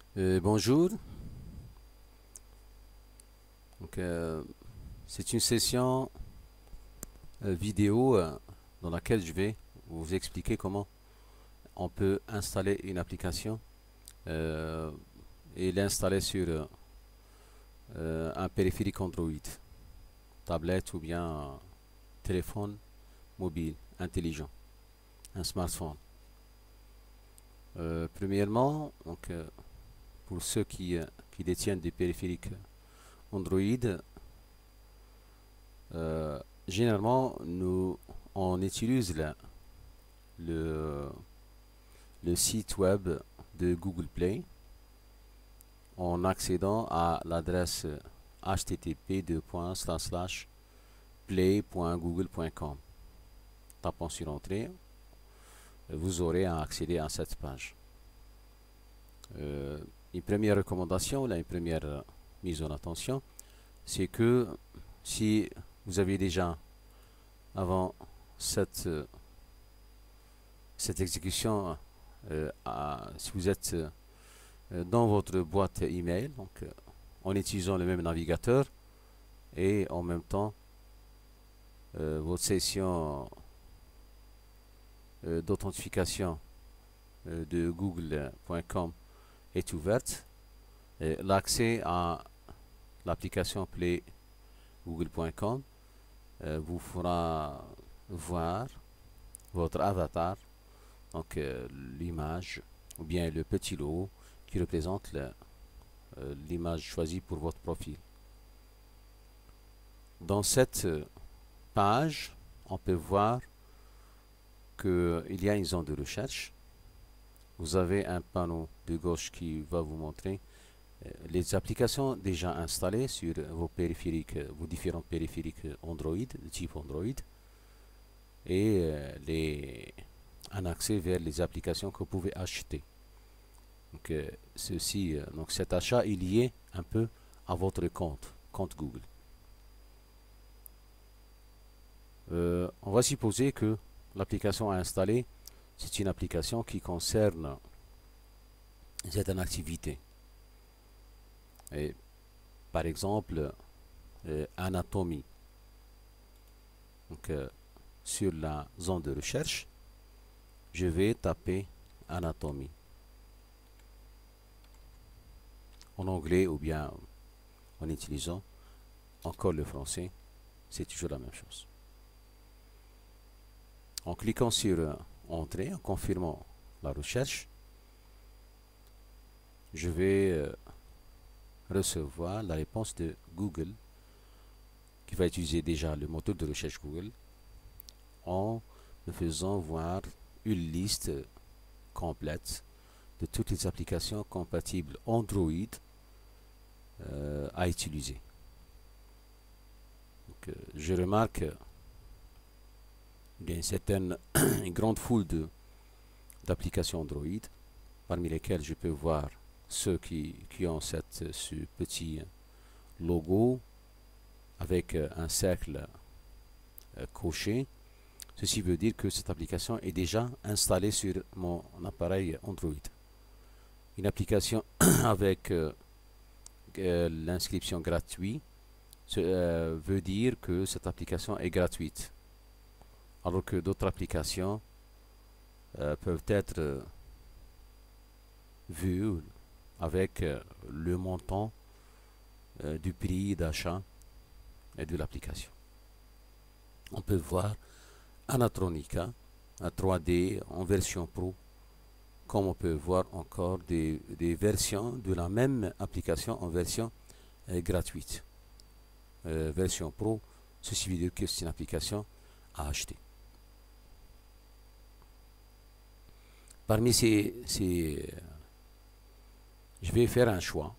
Bonjour. Donc, c'est une session vidéo dans laquelle je vais vous expliquer comment on peut installer une application euh, et l'installer sur un périphérique Android, tablette ou bien téléphone mobile intelligent, un smartphone. Premièrement, pour ceux qui détiennent des périphériques Android, euh, généralement, on utilise le, le site web de Google Play en accédant à l'adresse http://play.google.com. Tapant sur Entrée, vous aurez à accéder à cette page. Une première recommandation, là, une première mise en attention, c'est que si vous avez déjà, avant cette, cette exécution, si vous êtes dans votre boîte email, en utilisant le même navigateur et en même temps votre session d'authentification de google.com est ouverte, l'accès à l'application Play google.com vous fera voir votre avatar, l'image ou bien le petit logo qui représente l'image choisie pour votre profil. Dans cette page, on peut voir qu'il y a une zone de recherche. Vous avez un panneau de gauche qui va vous montrer les applications déjà installées sur vos périphériques, vos différents périphériques Android, de type Android, et un accès vers les applications que vous pouvez acheter. Donc cet achat est lié un peu à votre compte Google. On va supposer que l'application à installer, c'est une application qui concerne certaines activités. Et, par exemple, anatomie. Donc, sur la zone de recherche, je vais taper anatomie en anglais ou bien en utilisant encore le français, c'est toujours la même chose. En cliquant sur Entrée, en confirmant la recherche, je vais recevoir la réponse de Google qui va utiliser déjà le moteur de recherche Google en me faisant voir une liste complète de toutes les applications compatibles Android à utiliser. Je remarque qu'il y a une grande foule d'applications Android, parmi lesquelles je peux voir ceux qui ont ce petit logo avec un cercle coché. Ceci veut dire que cette application est déjà installée sur mon appareil Android. Une application avec l'inscription gratuite veut dire que cette application est gratuite, alors que d'autres applications peuvent être vues avec le montant du prix d'achat de l'application. On peut voir Anatronica, un 3D en version Pro, comme on peut voir encore des versions de la même application en version gratuite. Version Pro, ceci veut dire que c'est une application à acheter. Parmi je vais faire un choix.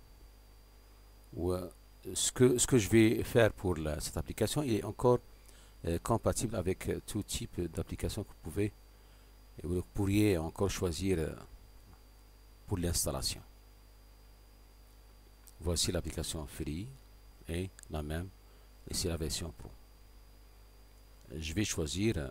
Ce que je vais faire pour cette application est encore compatible avec tout type d'application que vous pourriez encore choisir pour l'installation. Voici l'application Free et la même, et c'est la version Pro. Je vais choisir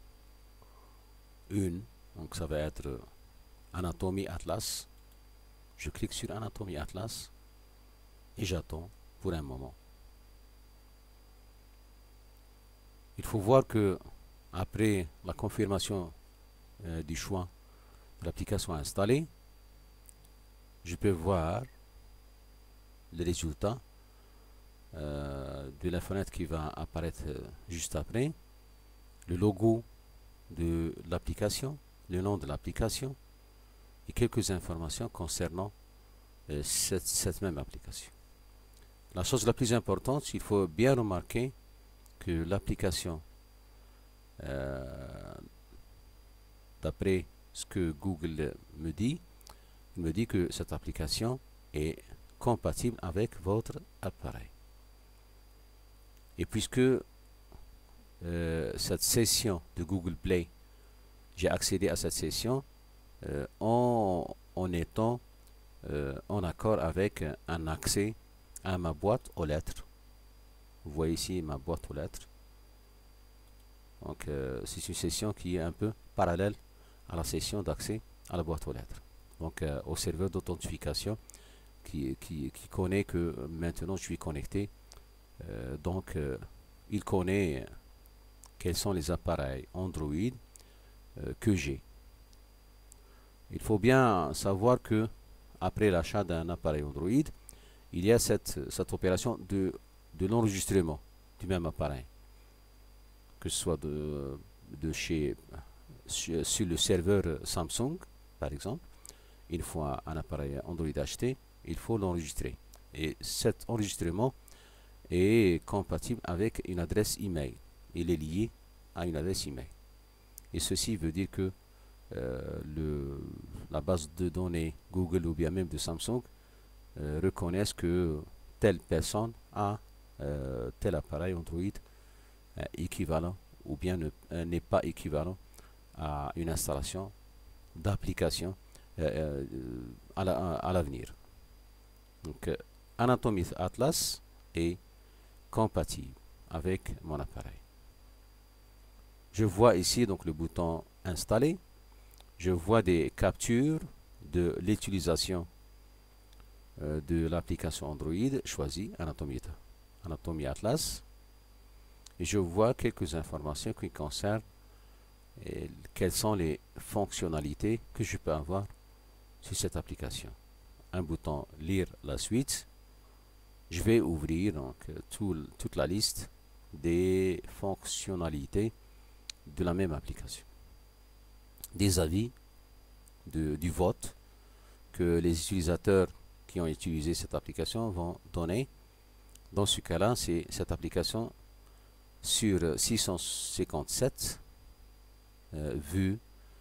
une, donc ça va être Anatomy Atlas. Je clique sur Anatomie Atlas et j'attends pour un moment. Il faut voir que après la confirmation du choix de l'application installée, je peux voir les résultats de la fenêtre qui va apparaître juste après, le logo de l'application, le nom de l'application et quelques informations concernant cette même application. La chose la plus importante, il faut bien remarquer que l'application, d'après ce que Google me dit, il me dit que cette application est compatible avec votre appareil. Et puisque cette session de Google Play, j'ai accédé à cette session en étant en accord avec un accès à ma boîte aux lettres. Vous voyez ici ma boîte aux lettres. Donc c'est une session qui est un peu parallèle à la session d'accès à la boîte aux lettres. Donc au serveur d'authentification qui connaît que maintenant je suis connecté. Donc il connaît quels sont les appareils Android que j'ai. Il faut bien savoir que après l'achat d'un appareil Android, il y a cette opération de l'enregistrement du même appareil, que ce soit sur le serveur Samsung, par exemple. Une fois un appareil Android acheté, il faut l'enregistrer. Et cet enregistrement est compatible avec une adresse email. Il est lié à une adresse email. Et ceci veut dire que la base de données Google ou bien même de Samsung reconnaissent que telle personne a tel appareil Android équivalent ou bien n'est pas équivalent à une installation d'application à l'avenir. Donc Anatomie Atlas est compatible avec mon appareil. Je vois ici donc le bouton installer. Je vois des captures de l'utilisation de l'application Android choisie, Anatomie Atlas. Et je vois quelques informations qui concernent quelles sont les fonctionnalités que je peux avoir sur cette application. Un bouton lire la suite. Je vais ouvrir donc toute la liste des fonctionnalités de la même application. Des avis du vote que les utilisateurs qui ont utilisé cette application vont donner. Dans ce cas-là, c'est cette application sur 657 vues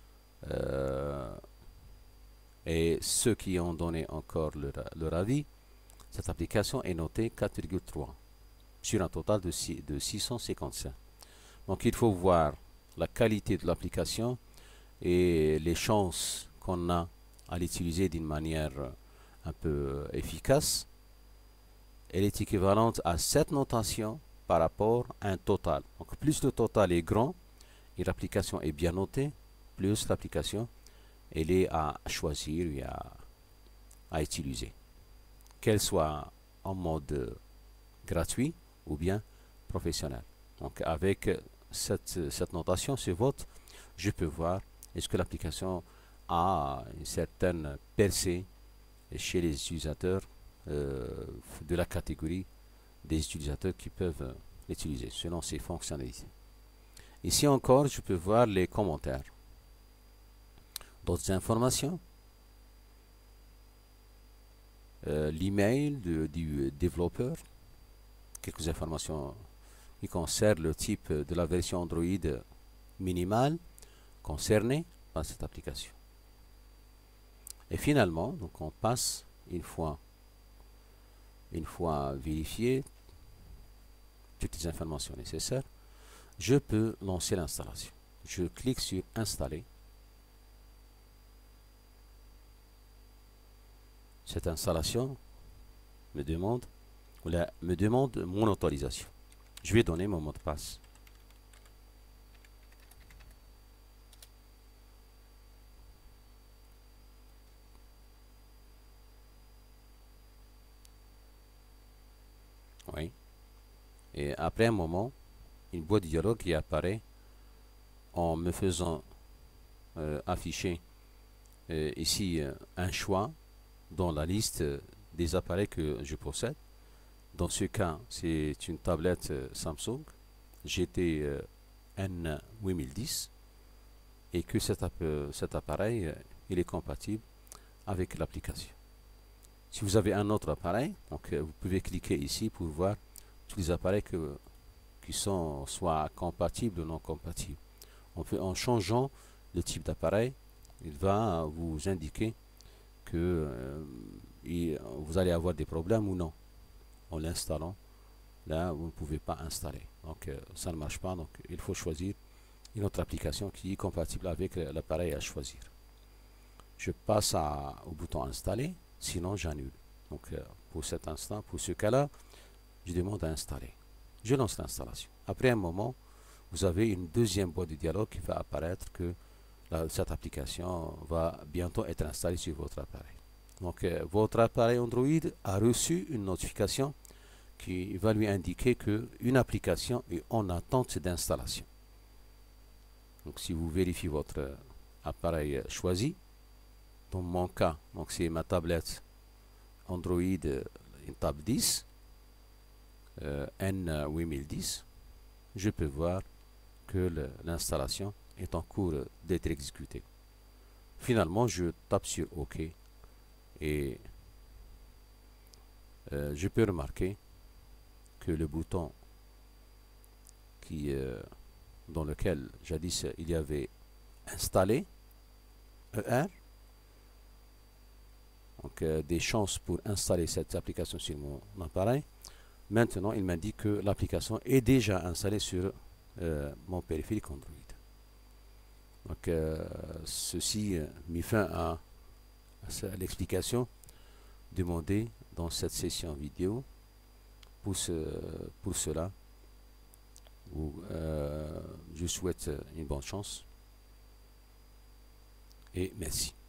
et ceux qui ont donné encore leur avis, cette application est notée 4,3 sur un total de 655. Donc il faut voir la qualité de l'application et les chances qu'on a à l'utiliser d'une manière un peu efficace. Elle est équivalente à cette notation par rapport à un total. Donc plus le total est grand et l'application est bien notée, plus l'application elle est à choisir et à utiliser. Qu'elle soit en mode gratuit ou bien professionnel. Donc avec cette notation, ce vote, je peux voir est-ce que l'application a une certaine percée chez les utilisateurs de la catégorie des utilisateurs qui peuvent l'utiliser selon ses fonctionnalités. Ici encore, je peux voir les commentaires. D'autres informations, l'email du développeur, quelques informations qui concernent le type de la version Android minimale concernée par cette application. Et finalement, donc on passe une fois vérifié toutes les informations nécessaires, je peux lancer l'installation. Je clique sur installer. Cette installation me demande mon autorisation. Je vais donner mon mot de passe. Et après un moment, une boîte de dialogue qui apparaît en me faisant afficher ici un choix dans la liste des appareils que je possède. Dans ce cas, c'est une tablette Samsung GT N8010 et que cet appareil il est compatible avec l'application. Si vous avez un autre appareil, donc vous pouvez cliquer ici pour voir tous les appareils qui sont soit compatibles ou non compatibles. En changeant le type d'appareil, il va vous indiquer que vous allez avoir des problèmes ou non. En l'installant, là vous ne pouvez pas installer. Donc ça ne marche pas, donc il faut choisir une autre application qui est compatible avec l'appareil à choisir. Je passe au bouton installer, sinon j'annule. Donc pour cet instant, pour ce cas-là, je demande à installer. Je lance l'installation. Après un moment, vous avez une deuxième boîte de dialogue qui va apparaître que cette application va bientôt être installée sur votre appareil. Donc votre appareil Android a reçu une notification qui va lui indiquer qu'une application est en attente d'installation. Donc si vous vérifiez votre appareil choisi, dans mon cas, donc c'est ma tablette Android une Tab 10 N8010, je peux voir que l'installation est en cours d'être exécutée. Finalement, je tape sur OK et je peux remarquer que le bouton dans lequel jadis il y avait installé ER, donc des chances pour installer cette application sur mon appareil. Maintenant, il m'indique que l'application est déjà installée sur mon périphérique Android. Donc, ceci met fin à l'explication demandée dans cette session vidéo. Pour cela, je souhaite une bonne chance et merci.